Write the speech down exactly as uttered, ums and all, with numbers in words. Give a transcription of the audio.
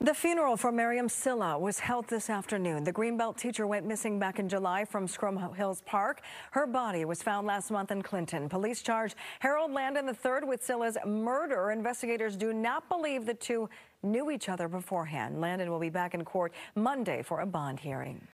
The funeral for Mariame Sylla was held this afternoon. The Greenbelt teacher went missing back in July from Scrum Hills Park. Her body was found last month in Clinton. Police charged Harold Landon the third with Sylla's murder. Investigators do not believe the two knew each other beforehand. Landon will be back in court Monday for a bond hearing.